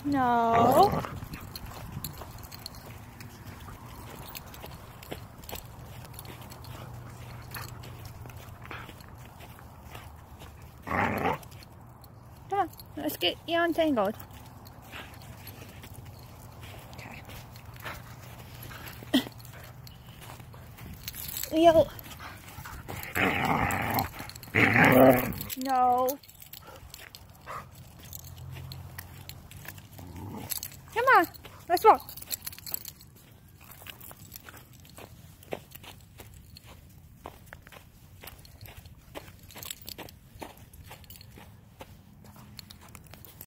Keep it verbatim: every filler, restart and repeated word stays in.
No. Come on, let's get you untangled. Okay. Leo. No. Come on, let's walk.